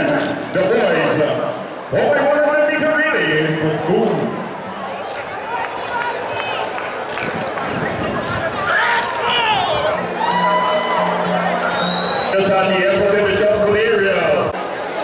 The boys, only 100 meter relay for schools. Just on the airport in the shuffle area.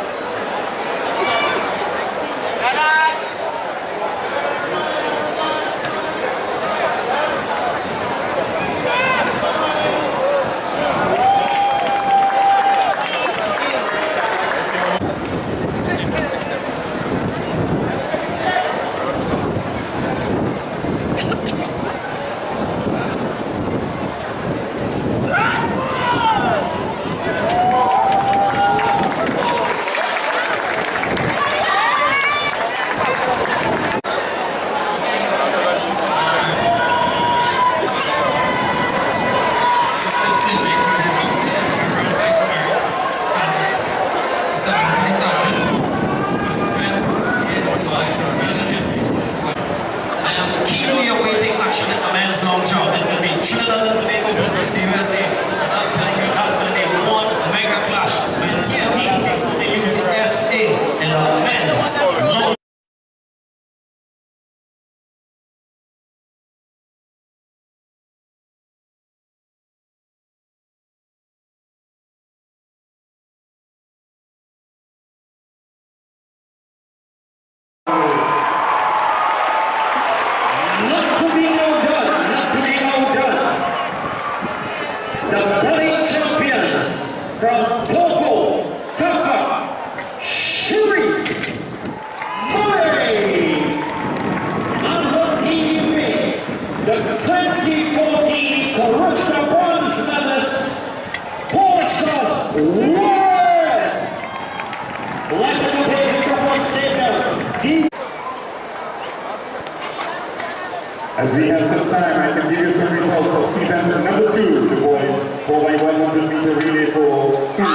As we have some time, I can give you some results of event number 2, the boys, 4x100 meter relay for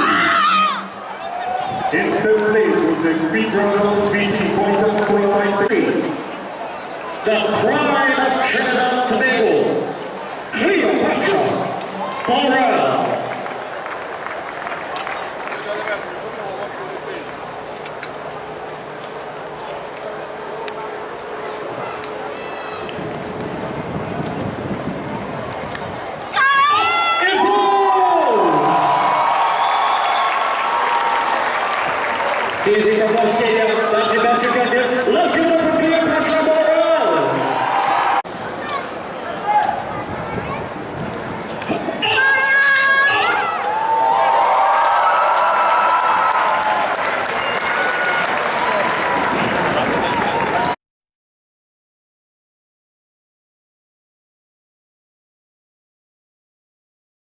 in third place was the Greek Ronald BT 47.53. The pride of Trinidad and Tobago, Cleopatra Colorado.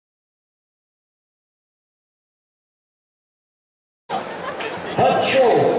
Let's show.